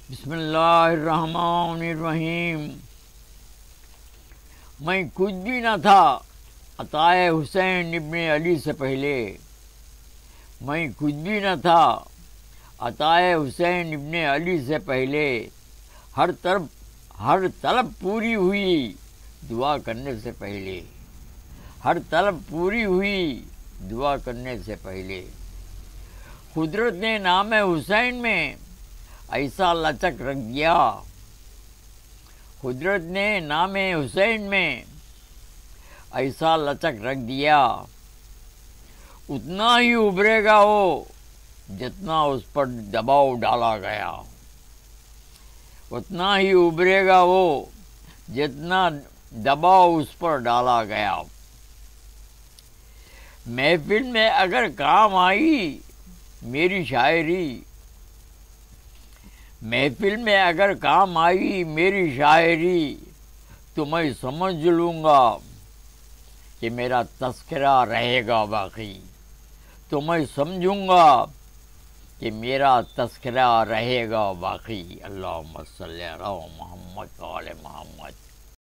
بسم اللہ الرحمن الرحیم. میں کچھ بھی نہ تھا عطائے حسین ابن علی سے پہلے. میں کچھ بھی نہ تھا عطائے حسین ابن علی سے پہلے. ہر طلب پوری ہوئی دعا کرنے سے پہلے. ہر طلب پوری ہوئی دعا کرنے سے پہلے. قدرت نے نام حسین میں ایسا لچک رکھ دیا. قدرت نے نام حسین میں ایسا لچک رکھ دیا. اتنا ہی ابھرے گا وہ جتنا اس پر دباؤ ڈالا گیا. اتنا ہی ابھرے گا وہ جتنا دباؤ اس پر ڈالا گیا. محفل میں اگر کام آئی میری شاعری. محفل میں اگر کام آئی میری شاعری تو میں سمجھ لوں گا کہ میرا تذکرہ رہے گا باقی. تو میں سمجھوں گا کہ میرا تذکرہ رہے گا باقی. اللہم صلی علی محمد و آل محمد.